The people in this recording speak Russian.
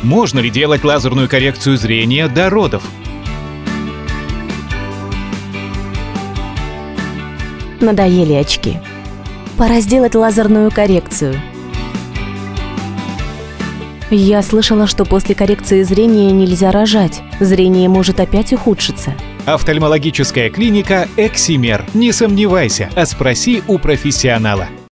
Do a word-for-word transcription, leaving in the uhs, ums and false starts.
Можно ли делать лазерную коррекцию зрения до родов? Надоели очки. Пора сделать лазерную коррекцию. Я слышала, что после коррекции зрения нельзя рожать. Зрение может опять ухудшиться. Офтальмологическая клиника «Эксимер». Не сомневайся, а спроси у профессионала.